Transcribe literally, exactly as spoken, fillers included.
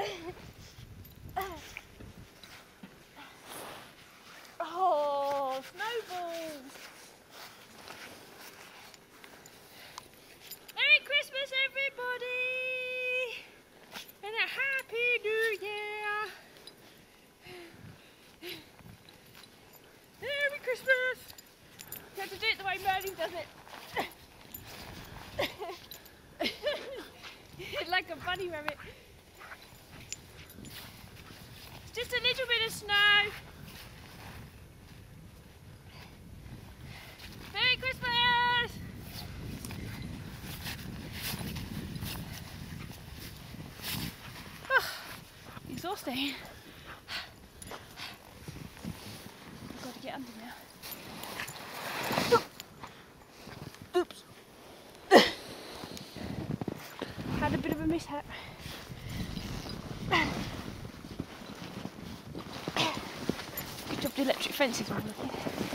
Oh, snowballs! Merry Christmas, everybody! And a Happy New Year! Merry Christmas! You have to do it the way Merlin does it. Like a bunny rabbit. It's just a little bit of snow. Merry Christmas! Oh, exhausting. I've got to get under now. Oops. Had a bit of a mishap. Good job the electric fence is one, I think.